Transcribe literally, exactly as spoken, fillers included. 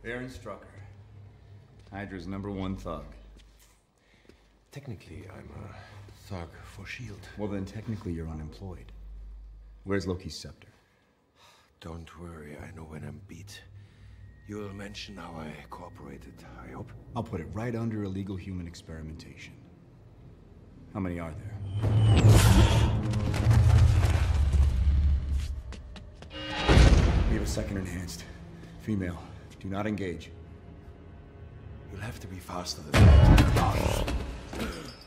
Baron Strucker. Hydra's number one thug. Technically, I'm a thug for S H I E L D. Well, then technically you're unemployed. Where's Loki's scepter? Don't worry, I know when I'm beat. You'll mention how I cooperated, I hope. I'll put it right under illegal human experimentation. How many are there? We have a second enhanced. Female. Do not engage. You'll have to be faster than that.